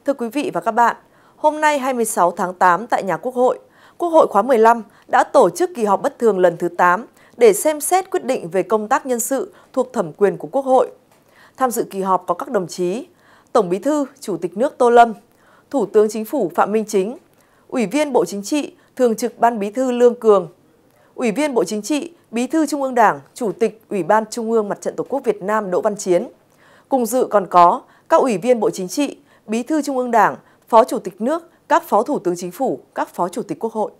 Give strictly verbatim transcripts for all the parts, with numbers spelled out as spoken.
Thưa quý vị và các bạn, hôm nay hai mươi sáu tháng tám tại nhà Quốc hội, Quốc hội khóa mười lăm đã tổ chức kỳ họp bất thường lần thứ tám để xem xét quyết định về công tác nhân sự thuộc thẩm quyền của Quốc hội. Tham dự kỳ họp có các đồng chí Tổng Bí thư, Chủ tịch nước Tô Lâm, Thủ tướng Chính phủ Phạm Minh Chính, Ủy viên Bộ Chính trị, Thường trực Ban Bí thư Lương Cường, Ủy viên Bộ Chính trị, Bí thư Trung ương Đảng, Chủ tịch Ủy ban Trung ương Mặt trận Tổ quốc Việt Nam Đỗ Văn Chiến. Cùng dự còn có các Ủy viên Bộ Chính trị, Bí thư Trung ương Đảng, Phó Chủ tịch nước, các Phó Thủ tướng Chính phủ, các Phó Chủ tịch Quốc hội.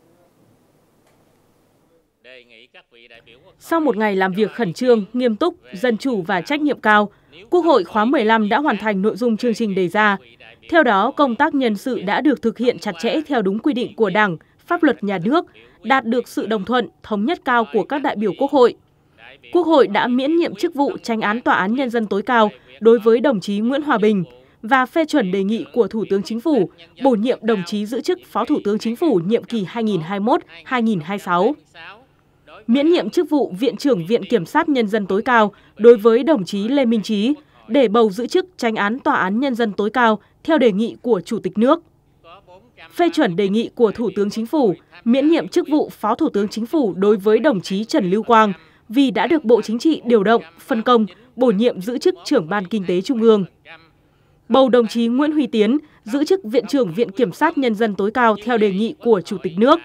Sau một ngày làm việc khẩn trương, nghiêm túc, dân chủ và trách nhiệm cao, Quốc hội khóa mười lăm đã hoàn thành nội dung chương trình đề ra. Theo đó, công tác nhân sự đã được thực hiện chặt chẽ theo đúng quy định của Đảng, pháp luật nhà nước, đạt được sự đồng thuận, thống nhất cao của các đại biểu Quốc hội. Quốc hội đã miễn nhiệm chức vụ Chánh án Tòa án Nhân dân tối cao đối với đồng chí Nguyễn Hòa Bình và phê chuẩn đề nghị của Thủ tướng Chính phủ bổ nhiệm đồng chí giữ chức Phó Thủ tướng Chính phủ nhiệm kỳ hai nghìn không trăm hai mươi mốt đến hai nghìn không trăm hai mươi sáu. Miễn nhiệm chức vụ Viện trưởng Viện Kiểm sát Nhân dân tối cao đối với đồng chí Lê Minh Trí để bầu giữ chức Chánh án Tòa án Nhân dân tối cao theo đề nghị của Chủ tịch nước. Phê chuẩn đề nghị của Thủ tướng Chính phủ miễn nhiệm chức vụ Phó Thủ tướng Chính phủ đối với đồng chí Trần Lưu Quang vì đã được Bộ Chính trị điều động, phân công, bổ nhiệm giữ chức Trưởng Ban Kinh tế Trung ương. Bầu đồng chí Nguyễn Huy Tiến giữ chức Viện trưởng Viện Kiểm sát Nhân dân tối cao theo đề nghị của Chủ tịch nước.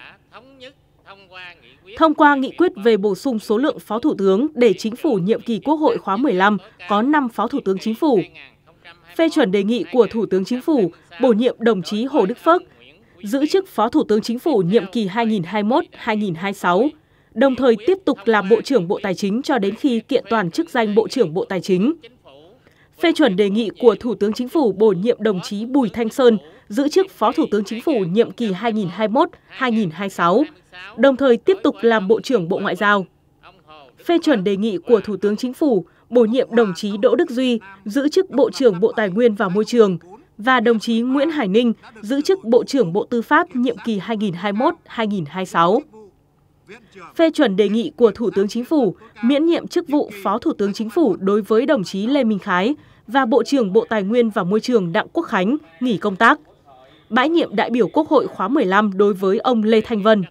Thông qua nghị quyết về bổ sung số lượng Phó Thủ tướng để Chính phủ nhiệm kỳ Quốc hội khóa mười lăm có năm Phó Thủ tướng Chính phủ. Phê chuẩn đề nghị của Thủ tướng Chính phủ bổ nhiệm đồng chí Hồ Đức Phước giữ chức Phó Thủ tướng Chính phủ nhiệm kỳ hai nghìn không trăm hai mươi mốt đến hai nghìn không trăm hai mươi sáu, đồng thời tiếp tục làm Bộ trưởng Bộ Tài chính cho đến khi kiện toàn chức danh Bộ trưởng Bộ Tài chính. Phê chuẩn đề nghị của Thủ tướng Chính phủ bổ nhiệm đồng chí Bùi Thanh Sơn giữ chức Phó Thủ tướng Chính phủ nhiệm kỳ hai nghìn không trăm hai mươi mốt đến hai nghìn không trăm hai mươi sáu, đồng thời tiếp tục làm Bộ trưởng Bộ Ngoại giao. Phê chuẩn đề nghị của Thủ tướng Chính phủ bổ nhiệm đồng chí Đỗ Đức Duy giữ chức Bộ trưởng Bộ Tài nguyên và Môi trường và đồng chí Nguyễn Hải Ninh giữ chức Bộ trưởng Bộ Tư pháp nhiệm kỳ hai nghìn không trăm hai mươi mốt đến hai nghìn không trăm hai mươi sáu. Phê chuẩn đề nghị của Thủ tướng Chính phủ miễn nhiệm chức vụ Phó Thủ tướng Chính phủ đối với đồng chí Lê Minh Khái và Bộ trưởng Bộ Tài nguyên và Môi trường Đặng Quốc Khánh nghỉ công tác. Bãi nhiệm đại biểu Quốc hội khóa mười lăm đối với ông Lê Thanh Vân.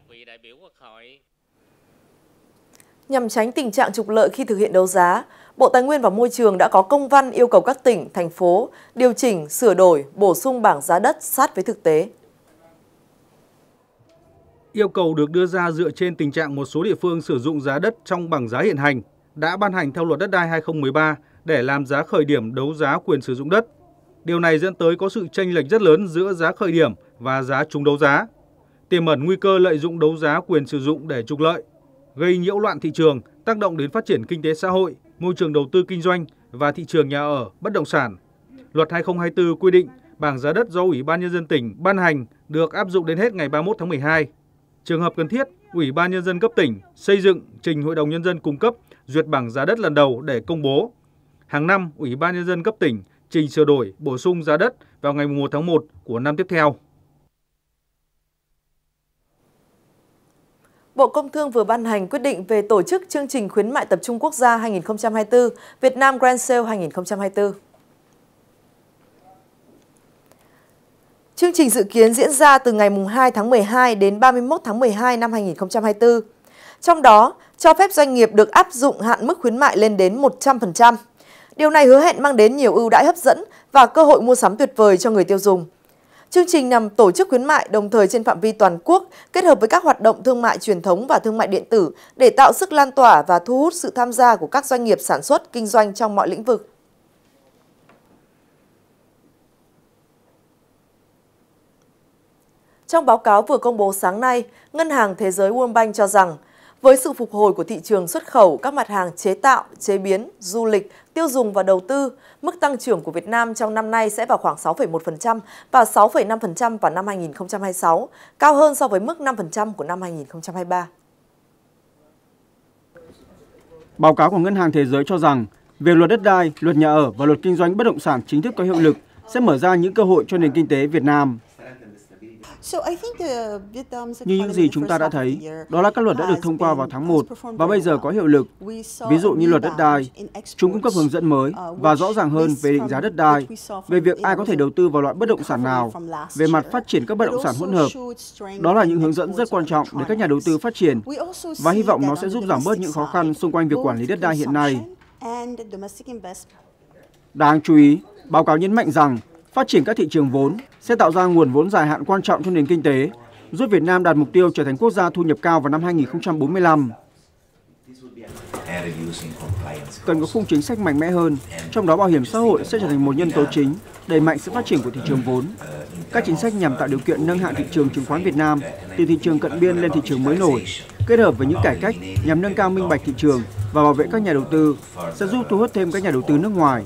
Nhằm tránh tình trạng trục lợi khi thực hiện đấu giá, Bộ Tài nguyên và Môi trường đã có công văn yêu cầu các tỉnh, thành phố điều chỉnh, sửa đổi, bổ sung bảng giá đất sát với thực tế. Yêu cầu được đưa ra dựa trên tình trạng một số địa phương sử dụng giá đất trong bảng giá hiện hành đã ban hành theo Luật Đất đai hai nghìn không trăm mười ba để làm giá khởi điểm đấu giá quyền sử dụng đất. Điều này dẫn tới có sự chênh lệch rất lớn giữa giá khởi điểm và giá trúng đấu giá, tiềm ẩn nguy cơ lợi dụng đấu giá quyền sử dụng để trục lợi, gây nhiễu loạn thị trường, tác động đến phát triển kinh tế xã hội, môi trường đầu tư kinh doanh và thị trường nhà ở, bất động sản. Luật hai nghìn không trăm hai mươi tư quy định bảng giá đất do Ủy ban Nhân dân tỉnh ban hành được áp dụng đến hết ngày ba mươi mốt tháng mười hai. Trường hợp cần thiết, Ủy ban Nhân dân cấp tỉnh xây dựng trình Hội đồng Nhân dân cung cấp duyệt bảng giá đất lần đầu để công bố. Hàng năm, Ủy ban Nhân dân cấp tỉnh trình sửa đổi, bổ sung giá đất vào ngày mùng một tháng một của năm tiếp theo. Bộ Công Thương vừa ban hành quyết định về tổ chức chương trình khuyến mại tập trung quốc gia hai nghìn không trăm hai mươi tư, Việt Nam Grand Sale hai nghìn không trăm hai mươi tư. Chương trình dự kiến diễn ra từ ngày hai tháng mười hai đến ba mươi mốt tháng mười hai năm hai nghìn không trăm hai mươi tư. Trong đó, cho phép doanh nghiệp được áp dụng hạn mức khuyến mại lên đến một trăm phần trăm. Điều này hứa hẹn mang đến nhiều ưu đãi hấp dẫn và cơ hội mua sắm tuyệt vời cho người tiêu dùng. Chương trình nhằm tổ chức khuyến mại đồng thời trên phạm vi toàn quốc, kết hợp với các hoạt động thương mại truyền thống và thương mại điện tử để tạo sức lan tỏa và thu hút sự tham gia của các doanh nghiệp sản xuất, kinh doanh trong mọi lĩnh vực. Trong báo cáo vừa công bố sáng nay, Ngân hàng Thế giới World Bank cho rằng, với sự phục hồi của thị trường xuất khẩu, các mặt hàng chế tạo, chế biến, du lịch, tiêu dùng và đầu tư, mức tăng trưởng của Việt Nam trong năm nay sẽ vào khoảng sáu phẩy một phần trăm và sáu phẩy năm phần trăm vào năm hai nghìn không trăm hai mươi sáu, cao hơn so với mức năm phần trăm của năm hai nghìn không trăm hai mươi ba. Báo cáo của Ngân hàng Thế giới cho rằng, việc luật đất đai, luật nhà ở và luật kinh doanh bất động sản chính thức có hiệu lực sẽ mở ra những cơ hội cho nền kinh tế Việt Nam. Như những gì chúng ta đã thấy, đó là các luật đã được thông qua vào tháng một và bây giờ có hiệu lực. Ví dụ như luật đất đai, chúng cung cấp hướng dẫn mới và rõ ràng hơn về định giá đất đai, về việc ai có thể đầu tư vào loại bất động sản nào, về mặt phát triển các bất động sản hỗn hợp. Đó là những hướng dẫn rất quan trọng để các nhà đầu tư phát triển và hy vọng nó sẽ giúp giảm bớt những khó khăn xung quanh việc quản lý đất đai hiện nay. Đáng chú ý, báo cáo nhấn mạnh rằng phát triển các thị trường vốn sẽ tạo ra nguồn vốn dài hạn quan trọng cho nền kinh tế, giúp Việt Nam đạt mục tiêu trở thành quốc gia thu nhập cao vào năm hai nghìn không trăm bốn mươi lăm. Cần có khung chính sách mạnh mẽ hơn, trong đó bảo hiểm xã hội sẽ trở thành một nhân tố chính, đẩy mạnh sự phát triển của thị trường vốn. Các chính sách nhằm tạo điều kiện nâng hạng thị trường chứng khoán Việt Nam từ thị trường cận biên lên thị trường mới nổi, kết hợp với những cải cách nhằm nâng cao minh bạch thị trường và bảo vệ các nhà đầu tư, sẽ giúp thu hút thêm các nhà đầu tư nước ngoài.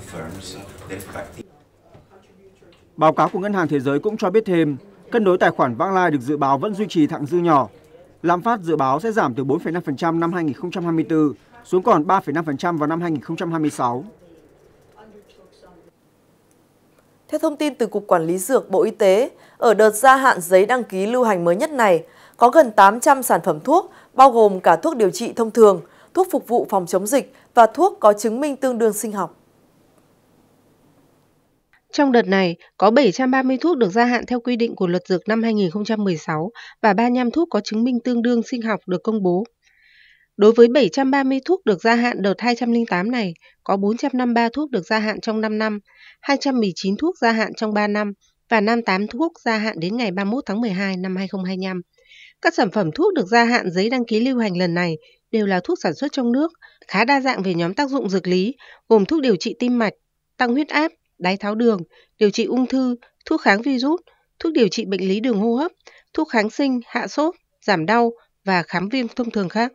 Báo cáo của Ngân hàng Thế giới cũng cho biết thêm, cân đối tài khoản vãng lai được dự báo vẫn duy trì thặng dư nhỏ. Lạm phát dự báo sẽ giảm từ bốn phẩy năm phần trăm năm hai nghìn không trăm hai mươi tư xuống còn ba phẩy năm phần trăm vào năm hai nghìn không trăm hai mươi sáu. Theo thông tin từ Cục Quản lý Dược Bộ Y tế, ở đợt gia hạn giấy đăng ký lưu hành mới nhất này, có gần tám trăm sản phẩm thuốc, bao gồm cả thuốc điều trị thông thường, thuốc phục vụ phòng chống dịch và thuốc có chứng minh tương đương sinh học. Trong đợt này, có bảy trăm ba mươi thuốc được gia hạn theo quy định của Luật Dược năm hai nghìn không trăm mười sáu và ba mươi lăm thuốc có chứng minh tương đương sinh học được công bố. Đối với bảy trăm ba mươi thuốc được gia hạn đợt hai trăm lẻ tám này, có bốn trăm năm mươi ba thuốc được gia hạn trong năm năm, hai trăm mười chín thuốc gia hạn trong ba năm và năm mươi tám thuốc gia hạn đến ngày ba mươi mốt tháng mười hai năm hai nghìn không trăm hai mươi lăm. Các sản phẩm thuốc được gia hạn giấy đăng ký lưu hành lần này đều là thuốc sản xuất trong nước, khá đa dạng về nhóm tác dụng dược lý, gồm thuốc điều trị tim mạch, tăng huyết áp, đái tháo đường, điều trị ung thư, thuốc kháng virus, thuốc điều trị bệnh lý đường hô hấp, thuốc kháng sinh, hạ sốt, giảm đau và khám viêm thông thường khác.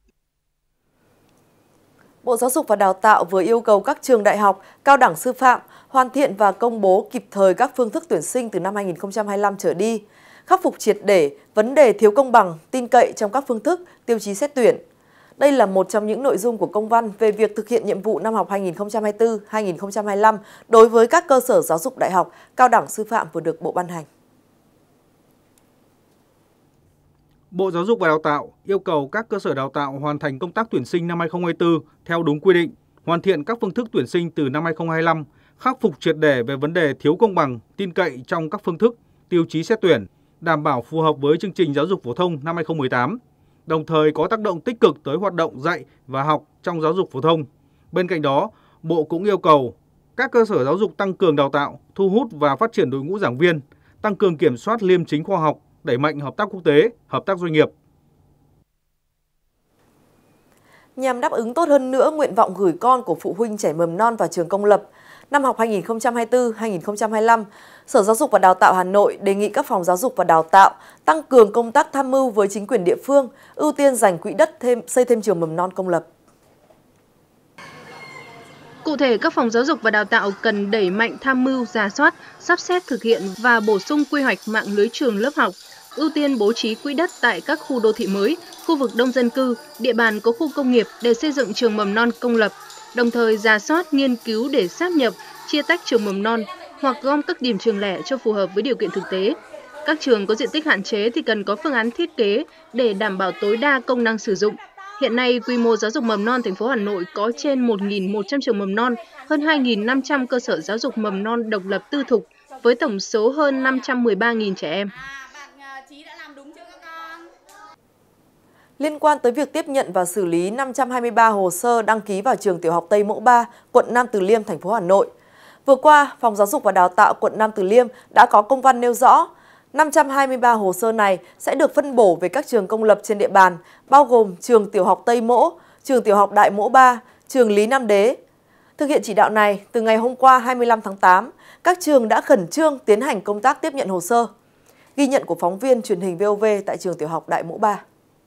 Bộ Giáo dục và Đào tạo vừa yêu cầu các trường đại học, cao đẳng sư phạm hoàn thiện và công bố kịp thời các phương thức tuyển sinh từ năm hai nghìn không trăm hai mươi lăm trở đi, khắc phục triệt để vấn đề thiếu công bằng, tin cậy trong các phương thức, tiêu chí xét tuyển. Đây là một trong những nội dung của công văn về việc thực hiện nhiệm vụ năm học hai nghìn không trăm hai mươi tư hai nghìn không trăm hai mươi lăm đối với các cơ sở giáo dục đại học, cao đẳng sư phạm vừa được Bộ ban hành. Bộ Giáo dục và Đào tạo yêu cầu các cơ sở đào tạo hoàn thành công tác tuyển sinh năm hai nghìn không trăm hai mươi tư theo đúng quy định, hoàn thiện các phương thức tuyển sinh từ năm hai nghìn không trăm hai mươi lăm, khắc phục triệt để về vấn đề thiếu công bằng, tin cậy trong các phương thức, tiêu chí xét tuyển, đảm bảo phù hợp với chương trình giáo dục phổ thông năm hai nghìn không trăm mười tám, đồng thời có tác động tích cực tới hoạt động dạy và học trong giáo dục phổ thông. Bên cạnh đó, Bộ cũng yêu cầu các cơ sở giáo dục tăng cường đào tạo, thu hút và phát triển đội ngũ giảng viên, tăng cường kiểm soát liêm chính khoa học, đẩy mạnh hợp tác quốc tế, hợp tác doanh nghiệp. Nhằm đáp ứng tốt hơn nữa nguyện vọng gửi con của phụ huynh trẻ mầm non vào trường công lập, năm học hai nghìn không trăm hai mươi tư hai nghìn không trăm hai mươi lăm, Sở Giáo dục và Đào tạo Hà Nội đề nghị các phòng giáo dục và đào tạo tăng cường công tác tham mưu với chính quyền địa phương, ưu tiên dành quỹ đất thêm xây thêm trường mầm non công lập. Cụ thể, các phòng giáo dục và đào tạo cần đẩy mạnh tham mưu, rà soát, sắp xếp thực hiện và bổ sung quy hoạch mạng lưới trường lớp học, ưu tiên bố trí quỹ đất tại các khu đô thị mới, khu vực đông dân cư, địa bàn có khu công nghiệp để xây dựng trường mầm non công lập, đồng thời rà soát, nghiên cứu để sáp nhập, chia tách trường mầm non hoặc gom các điểm trường lẻ cho phù hợp với điều kiện thực tế. Các trường có diện tích hạn chế thì cần có phương án thiết kế để đảm bảo tối đa công năng sử dụng. Hiện nay, quy mô giáo dục mầm non thành phố Hà Nội có trên một nghìn một trăm trường mầm non, hơn hai nghìn năm trăm cơ sở giáo dục mầm non độc lập tư thục với tổng số hơn năm trăm mười ba nghìn trẻ em. Liên quan tới việc tiếp nhận và xử lý năm trăm hai mươi ba hồ sơ đăng ký vào trường tiểu học Tây Mỗ ba, quận Nam Từ Liêm, thành phố Hà Nội. Vừa qua, Phòng Giáo dục và Đào tạo quận Nam Từ Liêm đã có công văn nêu rõ năm trăm hai mươi ba hồ sơ này sẽ được phân bổ về các trường công lập trên địa bàn, bao gồm trường tiểu học Tây Mỗ, trường tiểu học Đại Mỗ ba, trường Lý Nam Đế. Thực hiện chỉ đạo này, từ ngày hôm qua hai mươi lăm tháng tám, các trường đã khẩn trương tiến hành công tác tiếp nhận hồ sơ. Ghi nhận của phóng viên truyền hình vê o vê tại trường tiểu học Đại Mỗ ba.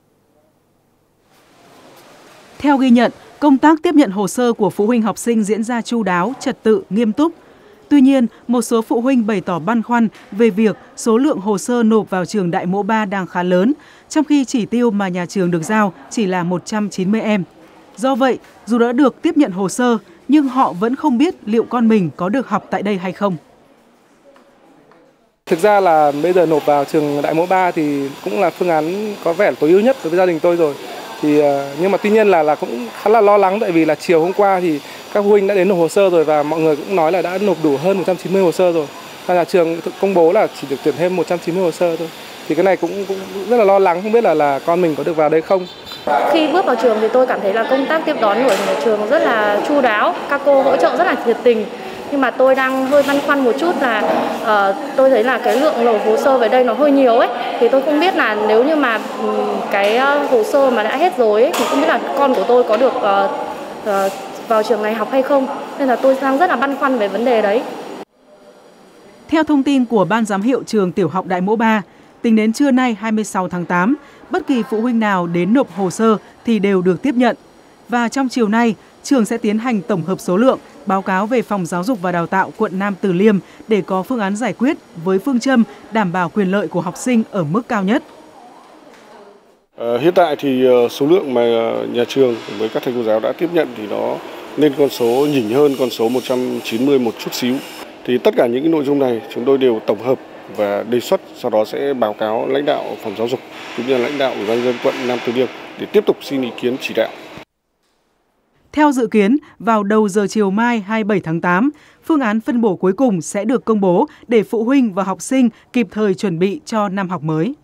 Theo ghi nhận, công tác tiếp nhận hồ sơ của phụ huynh học sinh diễn ra chu đáo, trật tự, nghiêm túc. Tuy nhiên, một số phụ huynh bày tỏ băn khoăn về việc số lượng hồ sơ nộp vào trường Đại Mỗ ba đang khá lớn, trong khi chỉ tiêu mà nhà trường được giao chỉ là một trăm chín mươi em. Do vậy, dù đã được tiếp nhận hồ sơ, nhưng họ vẫn không biết liệu con mình có được học tại đây hay không. Thực ra là bây giờ nộp vào trường Đại Mỗ ba thì cũng là phương án có vẻ tối ưu nhất đối với gia đình tôi rồi. Thì nhưng mà tuy nhiên là là cũng khá là lo lắng, tại vì là chiều hôm qua thì các phụ huynh đã đến nộp hồ sơ rồi và mọi người cũng nói là đã nộp đủ hơn một trăm chín mươi hồ sơ rồi. Và nhà trường công bố là chỉ được tuyển thêm một trăm chín mươi hồ sơ thôi. Thì cái này cũng, cũng rất là lo lắng, không biết là là con mình có được vào đây không. Khi bước vào trường thì tôi cảm thấy là công tác tiếp đón của nhà trường rất là chu đáo, các cô hỗ trợ rất là nhiệt tình. Nhưng mà tôi đang hơi băn khoăn một chút là uh, tôi thấy là cái lượng nộp hồ sơ về đây nó hơi nhiều ấy. Thì tôi không biết là nếu như mà um, cái uh, hồ sơ mà đã hết rồi ấy, thì không biết là con của tôi có được uh, uh, vào trường này học hay không. Nên là tôi đang rất là băn khoăn về vấn đề đấy. Theo thông tin của Ban giám hiệu trường Tiểu học Đại Mỗ ba, tính đến trưa nay hai mươi sáu tháng tám, bất kỳ phụ huynh nào đến nộp hồ sơ thì đều được tiếp nhận. Và trong chiều nay, trường sẽ tiến hành tổng hợp số lượng, báo cáo về Phòng Giáo dục và Đào tạo quận Nam Từ Liêm để có phương án giải quyết với phương châm đảm bảo quyền lợi của học sinh ở mức cao nhất. À, hiện tại thì số lượng mà nhà trường với các thầy cô giáo đã tiếp nhận thì nó lên con số nhỉnh hơn con số một trăm chín mươi một chút xíu. Thì tất cả những cái nội dung này chúng tôi đều tổng hợp và đề xuất, sau đó sẽ báo cáo lãnh đạo Phòng Giáo dục cũng như lãnh đạo Ủy ban nhân dân quận Nam Từ Liêm để tiếp tục xin ý kiến chỉ đạo. Theo dự kiến, vào đầu giờ chiều mai hai mươi bảy tháng tám, phương án phân bổ cuối cùng sẽ được công bố để phụ huynh và học sinh kịp thời chuẩn bị cho năm học mới.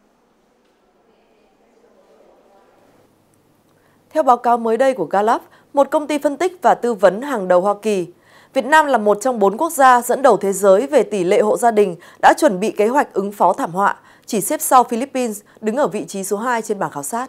Theo báo cáo mới đây của Gallup, một công ty phân tích và tư vấn hàng đầu Hoa Kỳ, Việt Nam là một trong bốn quốc gia dẫn đầu thế giới về tỷ lệ hộ gia đình đã chuẩn bị kế hoạch ứng phó thảm họa, chỉ xếp sau Philippines, đứng ở vị trí số hai trên bảng khảo sát.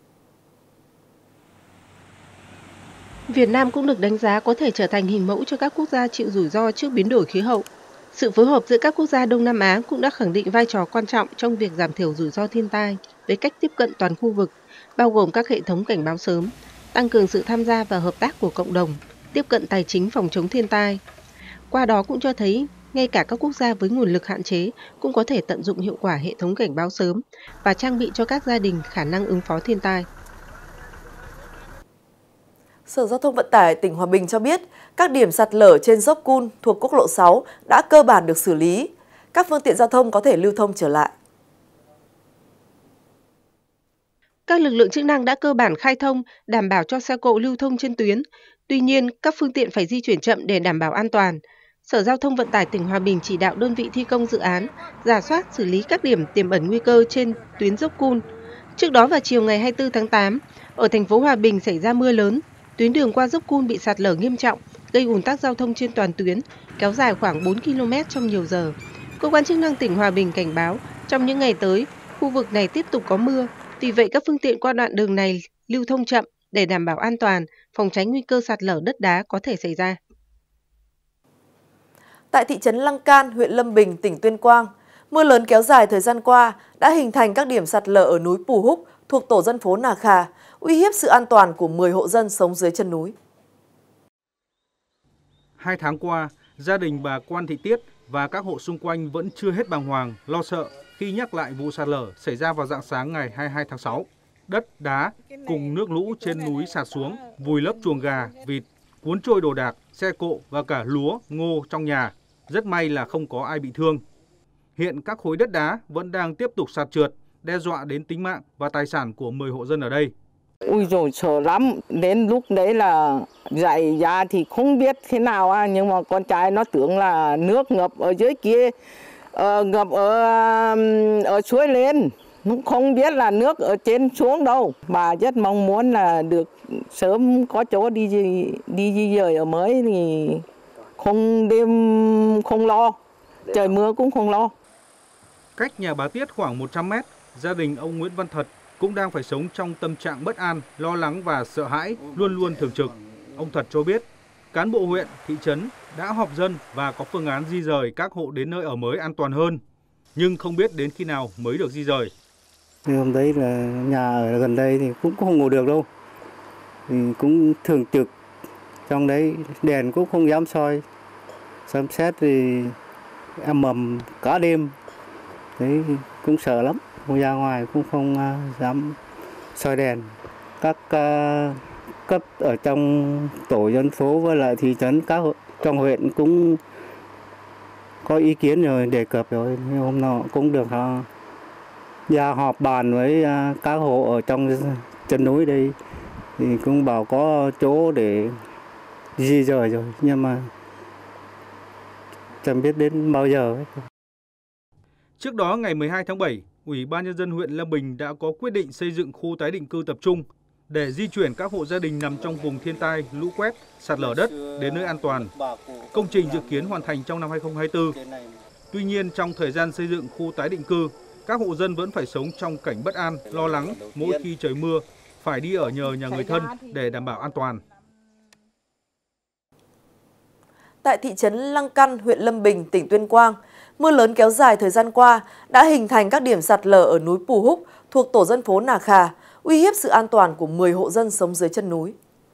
Việt Nam cũng được đánh giá có thể trở thành hình mẫu cho các quốc gia chịu rủi ro trước biến đổi khí hậu. Sự phối hợp giữa các quốc gia Đông Nam Á cũng đã khẳng định vai trò quan trọng trong việc giảm thiểu rủi ro thiên tai với cách tiếp cận toàn khu vực, bao gồm các hệ thống cảnh báo sớm, tăng cường sự tham gia và hợp tác của cộng đồng, tiếp cận tài chính phòng chống thiên tai. Qua đó cũng cho thấy, ngay cả các quốc gia với nguồn lực hạn chế cũng có thể tận dụng hiệu quả hệ thống cảnh báo sớm và trang bị cho các gia đình khả năng ứng phó thiên tai. Sở Giao thông Vận tải tỉnh Hòa Bình cho biết, các điểm sạt lở trên dốc Cun thuộc quốc lộ sáu đã cơ bản được xử lý. Các phương tiện giao thông có thể lưu thông trở lại. Các lực lượng chức năng đã cơ bản khai thông, đảm bảo cho xe cộ lưu thông trên tuyến. Tuy nhiên, các phương tiện phải di chuyển chậm để đảm bảo an toàn. Sở Giao thông Vận tải tỉnh Hòa Bình chỉ đạo đơn vị thi công dự án, rà soát xử lý các điểm tiềm ẩn nguy cơ trên tuyến dốc Cun. Trước đó vào chiều ngày hai mươi tư tháng tám, ở thành phố Hòa Bình xảy ra mưa lớn. Tuyến đường qua dốc Cun bị sạt lở nghiêm trọng, gây ùn tắc giao thông trên toàn tuyến, kéo dài khoảng bốn ki lô mét trong nhiều giờ. Cơ quan chức năng tỉnh Hòa Bình cảnh báo, trong những ngày tới, khu vực này tiếp tục có mưa. Vì vậy, các phương tiện qua đoạn đường này lưu thông chậm để đảm bảo an toàn, phòng tránh nguy cơ sạt lở đất đá có thể xảy ra. Tại thị trấn Lăng Can, huyện Lâm Bình, tỉnh Tuyên Quang, mưa lớn kéo dài thời gian qua đã hình thành các điểm sạt lở ở núi Pù Húc thuộc tổ dân phố Nà Khà, uy hiếp sự an toàn của mười hộ dân sống dưới chân núi. Hai tháng qua, gia đình bà Quan Thị Tiết và các hộ xung quanh vẫn chưa hết bàng hoàng, lo sợ khi nhắc lại vụ sạt lở xảy ra vào rạng sáng ngày hai mươi hai tháng sáu. Đất, đá cùng nước lũ trên núi sạt xuống, vùi lấp chuồng gà, vịt, cuốn trôi đồ đạc, xe cộ và cả lúa, ngô trong nhà. Rất may là không có ai bị thương. Hiện các khối đất đá vẫn đang tiếp tục sạt trượt, đe dọa đến tính mạng và tài sản của mười hộ dân ở đây. Ui dồi, sợ lắm. Đến lúc đấy là dậy ra thì không biết thế nào à, nhưng mà con trai nó tưởng là nước ngập ở dưới kia, uh, ngập ở ở suối lên. Nó không biết là nước ở trên xuống đâu. Bà rất mong muốn là được sớm có chỗ đi đi di dời ở mới thì không đêm không lo, trời mưa cũng không lo. Cách nhà bà Tiết khoảng một trăm mét, gia đình ông Nguyễn Văn Thật cũng đang phải sống trong tâm trạng bất an, lo lắng và sợ hãi, luôn luôn thường trực. Ông Thật cho biết, cán bộ huyện, thị trấn đã họp dân và có phương án di rời các hộ đến nơi ở mới an toàn hơn, nhưng không biết đến khi nào mới được di rời. Hôm đấy là nhà ở gần đây thì cũng không ngủ được đâu, thì cũng thường trực, trong đấy đèn cũng không dám soi, xem xét thì em mầm cả đêm, đấy cũng sợ lắm. Ra ngoài cũng không uh, dám soi đèn. Các uh, cấp ở trong tổ dân phố với lại thị trấn các trong huyện cũng có ý kiến rồi, đề cập rồi, nhưng hôm nọ cũng được họ ra họp bàn với các hộ ở trong chân núi đây thì cũng bảo có chỗ để di rời rồi, nhưng mà chẳng biết đến bao giờ ấy. Trước đó ngày mười hai tháng bảy, Ủy ban Nhân dân huyện Lâm Bình đã có quyết định xây dựng khu tái định cư tập trung để di chuyển các hộ gia đình nằm trong vùng thiên tai, lũ quét, sạt lở đất đến nơi an toàn. Công trình dự kiến hoàn thành trong năm hai không hai tư. Tuy nhiên, trong thời gian xây dựng khu tái định cư, các hộ dân vẫn phải sống trong cảnh bất an, lo lắng mỗi khi trời mưa, phải đi ở nhờ nhà người thân để đảm bảo an toàn. Tại thị trấn Lăng Căn, huyện Lâm Bình, tỉnh Tuyên Quang, mưa lớn kéo dài thời gian qua đã hình thành các điểm sạt lở ở núi Pù Húc thuộc tổ dân phố Nà Khà, uy hiếp sự an toàn của mười hộ dân sống dưới chân núi.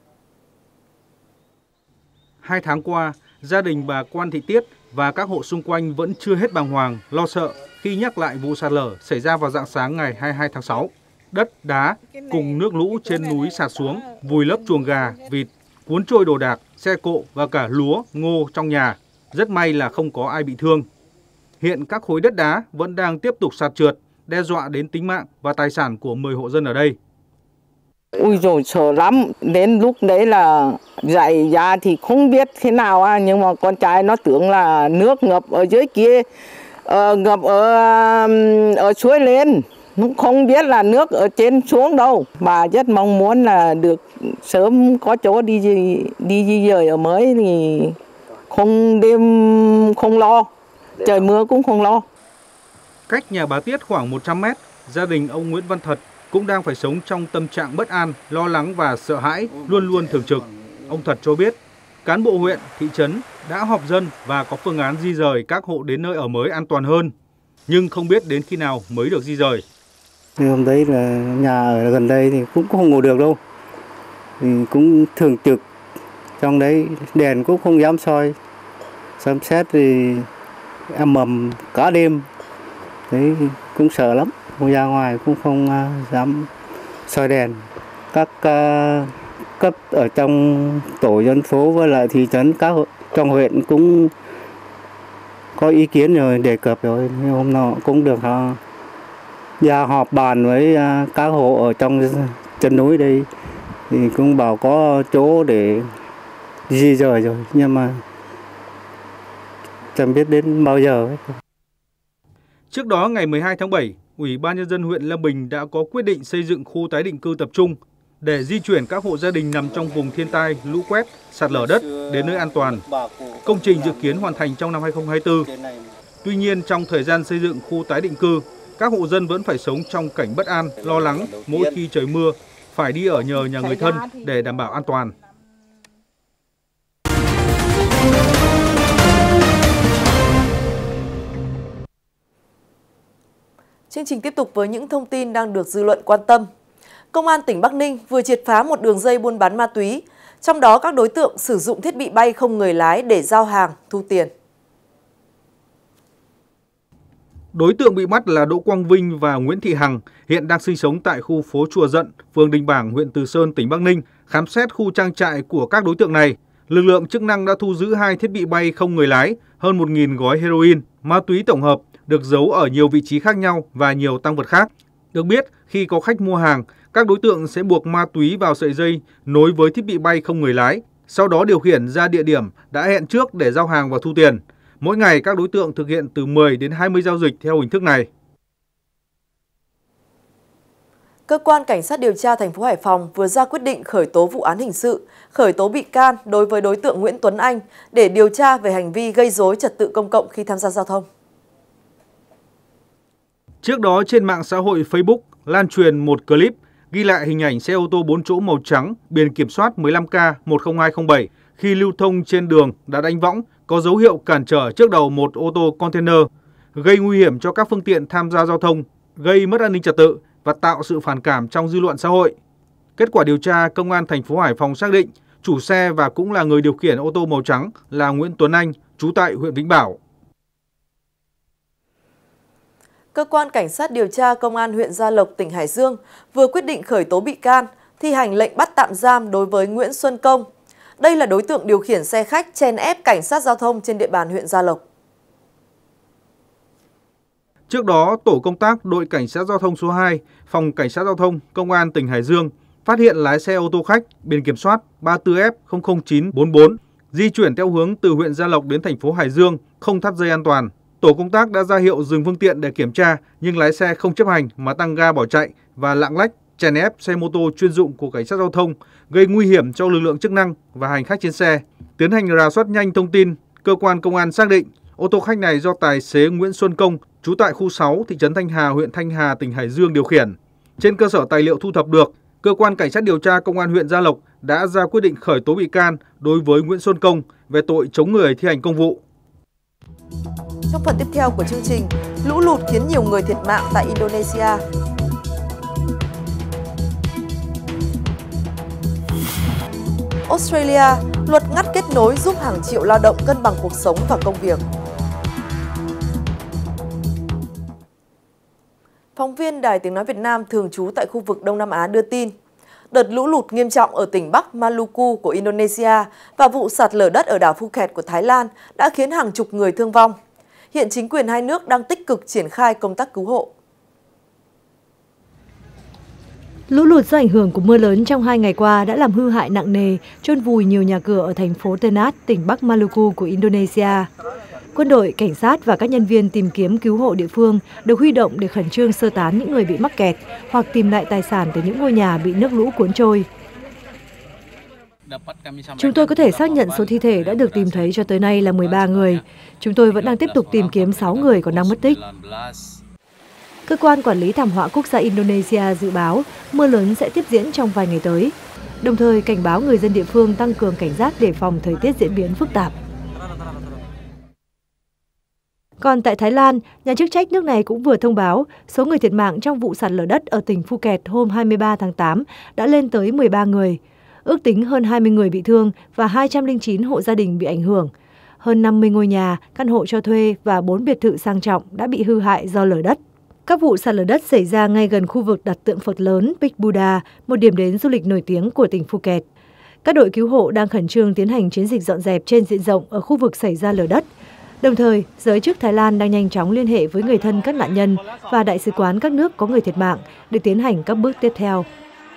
Hai tháng qua, gia đình bà Quan Thị Tiết và các hộ xung quanh vẫn chưa hết bàng hoàng, lo sợ khi nhắc lại vụ sạt lở xảy ra vào rạng sáng ngày hai mươi hai tháng sáu. Đất, đá cùng nước lũ trên núi sạt xuống, vùi lấp chuồng gà, vịt, cuốn trôi đồ đạc, xe cộ và cả lúa, ngô trong nhà. Rất may là không có ai bị thương. Hiện các khối đất đá vẫn đang tiếp tục sạt trượt, đe dọa đến tính mạng và tài sản của mười hộ dân ở đây. Ui dồi, sợ lắm. Đến lúc đấy là dậy ra thì không biết thế nào, à. Nhưng mà con trai nó tưởng là nước ngập ở dưới kia, uh, ngập ở, ở suối lên. Nó không biết là nước ở trên xuống đâu. Bà rất mong muốn là được sớm có chỗ đi đi di dời ở mới thì không đêm không lo, trời mưa cũng không lo. Cách nhà bà Tiết khoảng một trăm mét, gia đình ông Nguyễn Văn Thật cũng đang phải sống trong tâm trạng bất an, lo lắng và sợ hãi, luôn luôn thường trực. Ông Thật cho biết, cán bộ huyện, thị trấn đã họp dân và có phương án di rời các hộ đến nơi ở mới an toàn hơn, nhưng không biết đến khi nào mới được di rời. Hôm đấy là nhà ở gần đây thì cũng không ngủ được đâu, thì cũng thường trực trong đấy, đèn cũng không dám soi, sấm sét thì em mầm cả đêm, đấy cũng sợ lắm, không ra ngoài cũng không dám soi đèn. Các uh, cấp ở trong tổ dân phố với lại thị trấn, các trong huyện cũng có ý kiến rồi, đề cập rồi, nhưng hôm nọ cũng được họ ra họp bàn với các hộ ở trong chân núi đây thì cũng bảo có chỗ để di rời rồi, nhưng mà chẳng biết đến bao giờ ấy. Trước đó ngày mười hai tháng bảy, Ủy ban Nhân dân huyện Lâm Bình đã có quyết định xây dựng khu tái định cư tập trung để di chuyển các hộ gia đình nằm trong vùng thiên tai, lũ quét, sạt lở đất đến nơi an toàn. Công trình dự kiến hoàn thành trong năm hai không hai tư. Tuy nhiên, trong thời gian xây dựng khu tái định cư, các hộ dân vẫn phải sống trong cảnh bất an, lo lắng mỗi khi trời mưa, phải đi ở nhờ nhà người thân để đảm bảo an toàn. Chương trình tiếp tục với những thông tin đang được dư luận quan tâm. Công an tỉnh Bắc Ninh vừa triệt phá một đường dây buôn bán ma túy, trong đó các đối tượng sử dụng thiết bị bay không người lái để giao hàng, thu tiền. Đối tượng bị bắt là Đỗ Quang Vinh và Nguyễn Thị Hằng, hiện đang sinh sống tại khu phố Chùa Dận, phường Đình Bảng, huyện Từ Sơn, tỉnh Bắc Ninh. Khám xét khu trang trại của các đối tượng này, lực lượng chức năng đã thu giữ hai thiết bị bay không người lái, hơn một nghìn gói heroin, ma túy tổng hợp, được giấu ở nhiều vị trí khác nhau và nhiều tang vật khác. Được biết, khi có khách mua hàng, các đối tượng sẽ buộc ma túy vào sợi dây nối với thiết bị bay không người lái, sau đó điều khiển ra địa điểm đã hẹn trước để giao hàng và thu tiền. Mỗi ngày các đối tượng thực hiện từ mười đến hai mươi giao dịch theo hình thức này. Cơ quan Cảnh sát điều tra thành phố Hải Phòng vừa ra quyết định khởi tố vụ án hình sự, khởi tố bị can đối với đối tượng Nguyễn Tuấn Anh để điều tra về hành vi gây rối trật tự công cộng khi tham gia giao thông. Trước đó trên mạng xã hội Facebook lan truyền một clip ghi lại hình ảnh xe ô tô bốn chỗ màu trắng biển kiểm soát mười lăm K một không hai không bảy khi lưu thông trên đường đã đánh võng, có dấu hiệu cản trở trước đầu một ô tô container, gây nguy hiểm cho các phương tiện tham gia giao thông, gây mất an ninh trật tự và tạo sự phản cảm trong dư luận xã hội. Kết quả điều tra, Công an thành phố Hải Phòng xác định chủ xe và cũng là người điều khiển ô tô màu trắng là Nguyễn Tuấn Anh, trú tại huyện Vĩnh Bảo. Cơ quan Cảnh sát điều tra Công an huyện Gia Lộc, tỉnh Hải Dương vừa quyết định khởi tố bị can, thi hành lệnh bắt tạm giam đối với Nguyễn Xuân Công. Đây là đối tượng điều khiển xe khách chèn ép cảnh sát giao thông trên địa bàn huyện Gia Lộc. Trước đó, tổ công tác đội cảnh sát giao thông số hai, phòng cảnh sát giao thông, công an tỉnh Hải Dương phát hiện lái xe ô tô khách biển kiểm soát ba mươi tư F không không chín bốn bốn di chuyển theo hướng từ huyện Gia Lộc đến thành phố Hải Dương không thắt dây an toàn. Tổ công tác đã ra hiệu dừng phương tiện để kiểm tra nhưng lái xe không chấp hành mà tăng ga bỏ chạy và lạng lách chèn ép xe mô tô chuyên dụng của cảnh sát giao thông, gây nguy hiểm cho lực lượng chức năng và hành khách trên xe. Tiến hành rà soát nhanh thông tin, cơ quan công an xác định ô tô khách này do tài xế Nguyễn Xuân Công, trú tại khu sáu, thị trấn Thanh Hà, huyện Thanh Hà, tỉnh Hải Dương điều khiển. Trên cơ sở tài liệu thu thập được, cơ quan cảnh sát điều tra công an huyện Gia Lộc đã ra quyết định khởi tố bị can đối với Nguyễn Xuân Công về tội chống người thi hành công vụ. Trong phần tiếp theo của chương trình, lũ lụt khiến nhiều người thiệt mạng tại Indonesia. Australia, luật ngắt kết nối giúp hàng triệu lao động cân bằng cuộc sống và công việc. Phóng viên Đài Tiếng Nói Việt Nam thường trú tại khu vực Đông Nam Á đưa tin, đợt lũ lụt nghiêm trọng ở tỉnh Bắc Maluku của Indonesia và vụ sạt lở đất ở đảo Phuket của Thái Lan đã khiến hàng chục người thương vong. Hiện chính quyền hai nước đang tích cực triển khai công tác cứu hộ. Lũ lụt do ảnh hưởng của mưa lớn trong hai ngày qua đã làm hư hại nặng nề, chôn vùi nhiều nhà cửa ở thành phố Ternate, tỉnh Bắc Maluku của Indonesia. Quân đội, cảnh sát và các nhân viên tìm kiếm cứu hộ địa phương được huy động để khẩn trương sơ tán những người bị mắc kẹt hoặc tìm lại tài sản từ những ngôi nhà bị nước lũ cuốn trôi. Chúng tôi có thể xác nhận số thi thể đã được tìm thấy cho tới nay là mười ba người. Chúng tôi vẫn đang tiếp tục tìm kiếm sáu người còn đang mất tích. Cơ quan quản lý thảm họa quốc gia Indonesia dự báo mưa lớn sẽ tiếp diễn trong vài ngày tới, đồng thời cảnh báo người dân địa phương tăng cường cảnh giác đề phòng thời tiết diễn biến phức tạp. Còn tại Thái Lan, nhà chức trách nước này cũng vừa thông báo số người thiệt mạng trong vụ sạt lở đất ở tỉnh Phuket hôm hai mươi ba tháng tám đã lên tới mười ba người. Ước tính hơn hai mươi người bị thương và hai trăm lẻ chín hộ gia đình bị ảnh hưởng. Hơn năm mươi ngôi nhà, căn hộ cho thuê và bốn biệt thự sang trọng đã bị hư hại do lở đất. Các vụ sạt lở đất xảy ra ngay gần khu vực đặt tượng Phật lớn Big Buddha, một điểm đến du lịch nổi tiếng của tỉnh Phuket. Các đội cứu hộ đang khẩn trương tiến hành chiến dịch dọn dẹp trên diện rộng ở khu vực xảy ra lở đất. Đồng thời, giới chức Thái Lan đang nhanh chóng liên hệ với người thân các nạn nhân và đại sứ quán các nước có người thiệt mạng để tiến hành các bước tiếp theo.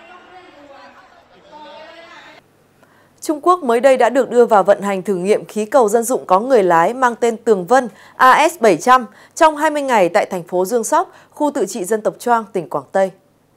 Trung Quốc mới đây đã được đưa vào vận hành thử nghiệm khí cầu dân dụng có người lái mang tên Tường Vân A S bảy trăm trong hai mươi ngày tại thành phố Dương Sóc, khu tự trị dân tộc Choang, tỉnh Quảng Tây.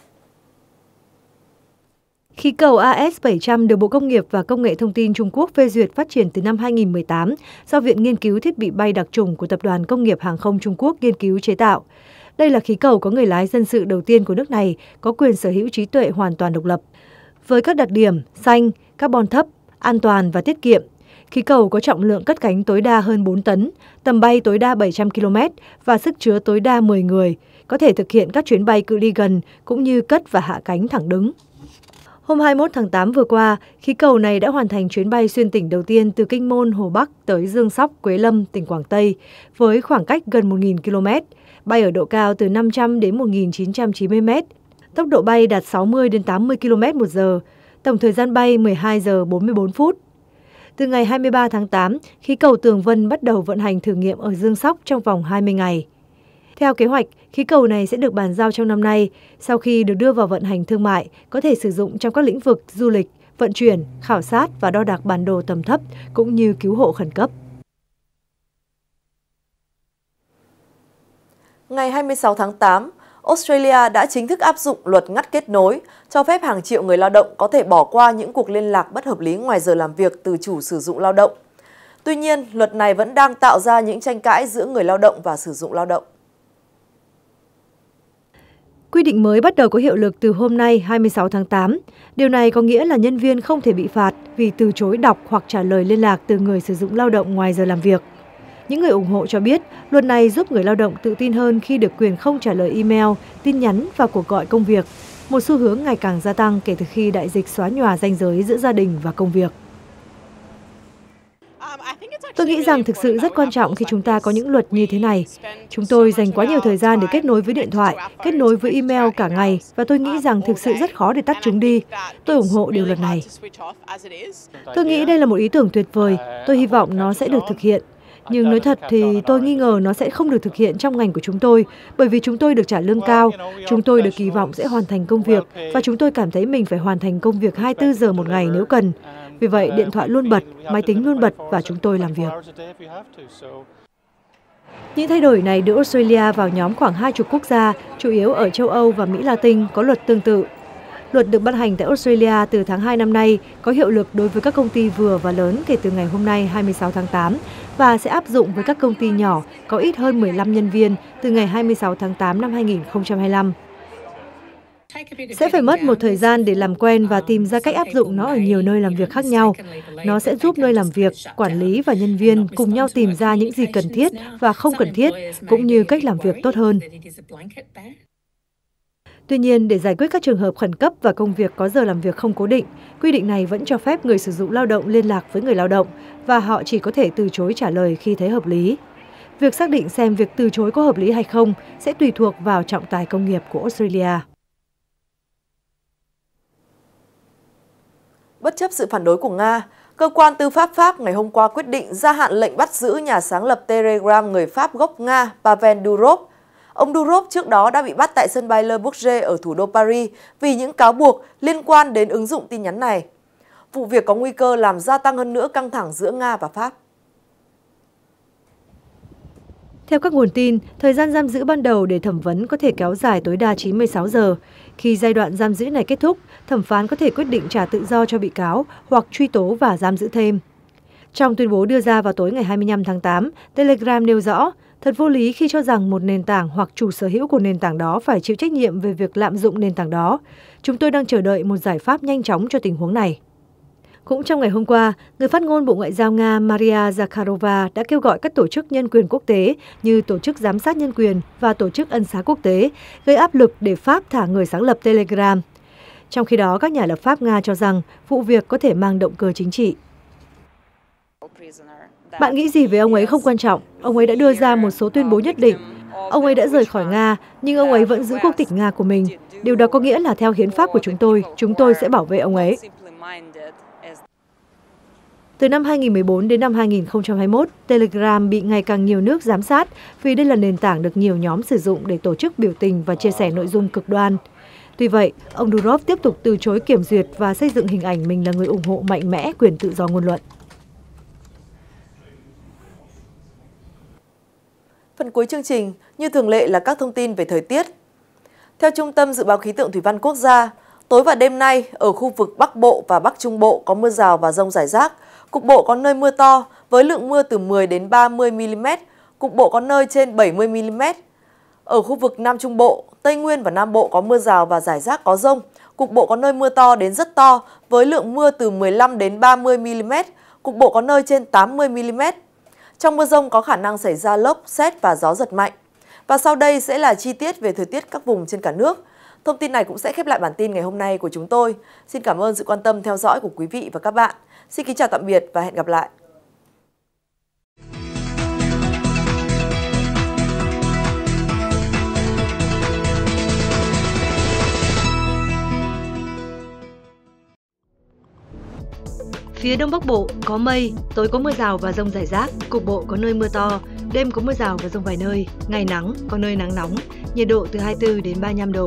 Khí cầu A S bảy trăm được Bộ Công nghiệp và Công nghệ Thông tin Trung Quốc phê duyệt phát triển từ năm hai nghìn không trăm mười tám do Viện Nghiên cứu Thiết bị bay đặc trùng của Tập đoàn Công nghiệp Hàng không Trung Quốc nghiên cứu chế tạo. Đây là khí cầu có người lái dân sự đầu tiên của nước này, có quyền sở hữu trí tuệ hoàn toàn độc lập. Với các đặc điểm xanh, carbon thấp, an toàn và tiết kiệm, khí cầu có trọng lượng cất cánh tối đa hơn bốn tấn, tầm bay tối đa bảy trăm ki lô mét và sức chứa tối đa mười người, có thể thực hiện các chuyến bay cự ly gần cũng như cất và hạ cánh thẳng đứng. Hôm hai mươi mốt tháng tám vừa qua, khí cầu này đã hoàn thành chuyến bay xuyên tỉnh đầu tiên từ Kinh Môn, Hồ Bắc tới Dương Sóc, Quế Lâm, tỉnh Quảng Tây, với khoảng cách gần một nghìn ki lô mét, bay ở độ cao từ năm trăm đến một nghìn chín trăm chín mươi mét. Tốc độ bay đạt sáu mươi đến tám mươi ki lô mét một giờ, tổng thời gian bay mười hai giờ bốn mươi bốn phút. Từ ngày hai mươi ba tháng tám, khí cầu Tường Vân bắt đầu vận hành thử nghiệm ở Dương Sóc trong vòng hai mươi ngày. Theo kế hoạch, khí cầu này sẽ được bàn giao trong năm nay, sau khi được đưa vào vận hành thương mại, có thể sử dụng trong các lĩnh vực du lịch, vận chuyển, khảo sát và đo đạc bản đồ tầm thấp, cũng như cứu hộ khẩn cấp. Ngày hai mươi sáu tháng tám, Australia đã chính thức áp dụng luật ngắt kết nối, cho phép hàng triệu người lao động có thể bỏ qua những cuộc liên lạc bất hợp lý ngoài giờ làm việc từ chủ sử dụng lao động. Tuy nhiên, luật này vẫn đang tạo ra những tranh cãi giữa người lao động và sử dụng lao động. Quy định mới bắt đầu có hiệu lực từ hôm nay hai mươi sáu tháng tám. Điều này có nghĩa là nhân viên không thể bị phạt vì từ chối đọc hoặc trả lời liên lạc từ người sử dụng lao động ngoài giờ làm việc. Những người ủng hộ cho biết, luật này giúp người lao động tự tin hơn khi được quyền không trả lời email, tin nhắn và cuộc gọi công việc, một xu hướng ngày càng gia tăng kể từ khi đại dịch xóa nhòa ranh giới giữa gia đình và công việc. Tôi nghĩ rằng thực sự rất quan trọng khi chúng ta có những luật như thế này. Chúng tôi dành quá nhiều thời gian để kết nối với điện thoại, kết nối với email cả ngày, và tôi nghĩ rằng thực sự rất khó để tắt chúng đi. Tôi ủng hộ điều luật này. Tôi nghĩ đây là một ý tưởng tuyệt vời. Tôi hy vọng nó sẽ được thực hiện. Nhưng nói thật thì tôi nghi ngờ nó sẽ không được thực hiện trong ngành của chúng tôi, bởi vì chúng tôi được trả lương cao, chúng tôi được kỳ vọng sẽ hoàn thành công việc, và chúng tôi cảm thấy mình phải hoàn thành công việc hai mươi tư giờ một ngày nếu cần. Vì vậy, điện thoại luôn bật, máy tính luôn bật và chúng tôi làm việc. Những thay đổi này đưa Australia vào nhóm khoảng hai mươi quốc gia, chủ yếu ở châu Âu và Mỹ Latin có luật tương tự. Luật được ban hành tại Australia từ tháng hai năm nay, có hiệu lực đối với các công ty vừa và lớn kể từ ngày hôm nay hai mươi sáu tháng tám và sẽ áp dụng với các công ty nhỏ có ít hơn mười lăm nhân viên từ ngày hai mươi sáu tháng tám năm hai nghìn không trăm hai mươi lăm. Sẽ phải mất một thời gian để làm quen và tìm ra cách áp dụng nó ở nhiều nơi làm việc khác nhau. Nó sẽ giúp nơi làm việc, quản lý và nhân viên cùng nhau tìm ra những gì cần thiết và không cần thiết, cũng như cách làm việc tốt hơn. Tuy nhiên, để giải quyết các trường hợp khẩn cấp và công việc có giờ làm việc không cố định, quy định này vẫn cho phép người sử dụng lao động liên lạc với người lao động và họ chỉ có thể từ chối trả lời khi thấy hợp lý. Việc xác định xem việc từ chối có hợp lý hay không sẽ tùy thuộc vào trọng tài công nghiệp của Australia. Bất chấp sự phản đối của Nga, cơ quan tư pháp Pháp ngày hôm qua quyết định gia hạn lệnh bắt giữ nhà sáng lập Telegram người Pháp gốc Nga Pavel Durov. Ông Durov trước đó đã bị bắt tại sân bay Le Bourget ở thủ đô Paris vì những cáo buộc liên quan đến ứng dụng tin nhắn này. Vụ việc có nguy cơ làm gia tăng hơn nữa căng thẳng giữa Nga và Pháp. Theo các nguồn tin, thời gian giam giữ ban đầu để thẩm vấn có thể kéo dài tối đa chín mươi sáu giờ. Khi giai đoạn giam giữ này kết thúc, thẩm phán có thể quyết định trả tự do cho bị cáo hoặc truy tố và giam giữ thêm. Trong tuyên bố đưa ra vào tối ngày hai mươi lăm tháng tám, Telegram nêu rõ, thật vô lý khi cho rằng một nền tảng hoặc chủ sở hữu của nền tảng đó phải chịu trách nhiệm về việc lạm dụng nền tảng đó. Chúng tôi đang chờ đợi một giải pháp nhanh chóng cho tình huống này. Cũng trong ngày hôm qua, người phát ngôn Bộ Ngoại giao Nga Maria Zakharova đã kêu gọi các tổ chức nhân quyền quốc tế như Tổ chức Giám sát Nhân quyền và Tổ chức Ân xá Quốc tế gây áp lực để Pháp thả người sáng lập Telegram. Trong khi đó, các nhà lập pháp Nga cho rằng vụ việc có thể mang động cơ chính trị. Bạn nghĩ gì về ông ấy không quan trọng. Ông ấy đã đưa ra một số tuyên bố nhất định. Ông ấy đã rời khỏi Nga, nhưng ông ấy vẫn giữ quốc tịch Nga của mình. Điều đó có nghĩa là theo hiến pháp của chúng tôi, chúng tôi sẽ bảo vệ ông ấy. Từ năm hai nghìn không trăm mười bốn đến năm hai nghìn không trăm hai mươi mốt, Telegram bị ngày càng nhiều nước giám sát vì đây là nền tảng được nhiều nhóm sử dụng để tổ chức biểu tình và chia sẻ nội dung cực đoan. Tuy vậy, ông Durov tiếp tục từ chối kiểm duyệt và xây dựng hình ảnh mình là người ủng hộ mạnh mẽ quyền tự do ngôn luận. Phần cuối chương trình, như thường lệ là các thông tin về thời tiết. Theo Trung tâm Dự báo Khí tượng Thủy văn Quốc gia, tối và đêm nay ở khu vực Bắc Bộ và Bắc Trung Bộ có mưa rào và dông rải rác, cục bộ có nơi mưa to với lượng mưa từ mười đến ba mươi mi li mét, cục bộ có nơi trên bảy mươi mi li mét. Ở khu vực Nam Trung Bộ, Tây Nguyên và Nam Bộ có mưa rào và rải rác có dông, cục bộ có nơi mưa to đến rất to với lượng mưa từ mười lăm đến ba mươi mi li mét, cục bộ có nơi trên tám mươi mi li mét. Trong mưa dông có khả năng xảy ra lốc, sét và gió giật mạnh. Và sau đây sẽ là chi tiết về thời tiết các vùng trên cả nước. Thông tin này cũng sẽ khép lại bản tin ngày hôm nay của chúng tôi. Xin cảm ơn sự quan tâm theo dõi của quý vị và các bạn. Xin kính chào tạm biệt và hẹn gặp lại. Phía Đông Bắc Bộ có mây, tối có mưa rào và dông rải rác, cục bộ có nơi mưa to, đêm có mưa rào và dông vài nơi, ngày nắng, có nơi nắng nóng, nhiệt độ từ hai mươi tư đến ba mươi lăm độ.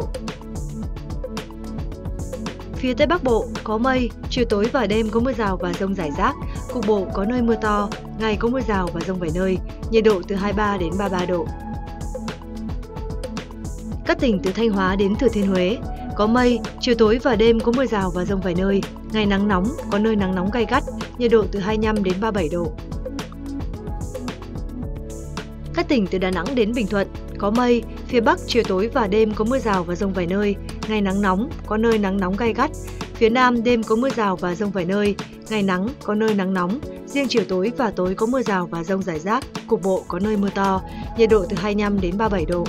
Phía Tây Bắc Bộ có mây, chiều tối và đêm có mưa rào và dông rải rác, cục bộ có nơi mưa to, ngày có mưa rào và dông vài nơi, nhiệt độ từ hai mươi ba đến ba mươi ba độ. Các tỉnh từ Thanh Hóa đến Thừa Thiên Huế có mây, chiều tối và đêm có mưa rào và dông vài nơi, ngày nắng nóng, có nơi nắng nóng gay gắt, nhiệt độ từ hai mươi lăm đến ba mươi bảy độ. Các tỉnh từ Đà Nẵng đến Bình Thuận có mây, phía Bắc chiều tối và đêm có mưa rào và dông vài nơi, ngày nắng nóng, có nơi nắng nóng gay gắt. Phía Nam đêm có mưa rào và dông vài nơi, ngày nắng, có nơi nắng nóng, riêng chiều tối và tối có mưa rào và dông rải rác, cục bộ có nơi mưa to, nhiệt độ từ hai mươi lăm đến ba mươi bảy độ.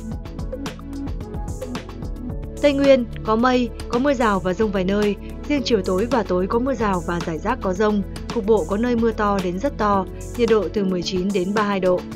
Tây Nguyên có mây, có mưa rào và dông vài nơi, riêng chiều tối và tối có mưa rào và rải rác có dông, cục bộ có nơi mưa to đến rất to, nhiệt độ từ mười chín đến ba mươi hai độ.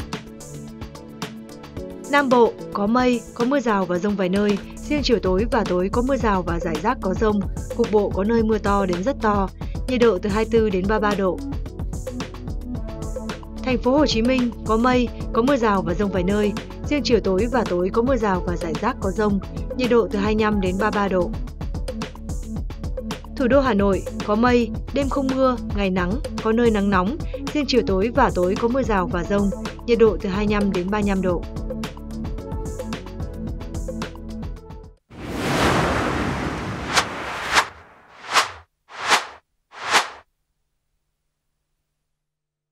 Nam Bộ có mây, có mưa rào và dông vài nơi, riêng chiều tối và tối có mưa rào và rải rác có dông, cục bộ có nơi mưa to đến rất to, nhiệt độ từ hai mươi tư đến ba mươi ba độ. Thanh Thành phố Hồ Chí Minh có mây, có mưa rào và dông vài nơi. Riêng chiều tối và tối có mưa rào và rải rác có dông. Nhiệt độ từ hai mươi lăm đến ba mươi ba độ. Thủ đô Hà Nội có mây, đêm không mưa, ngày nắng, có nơi nắng nóng. Riêng chiều tối và tối có mưa rào và dông. Nhiệt độ từ hai mươi lăm đến ba mươi lăm độ.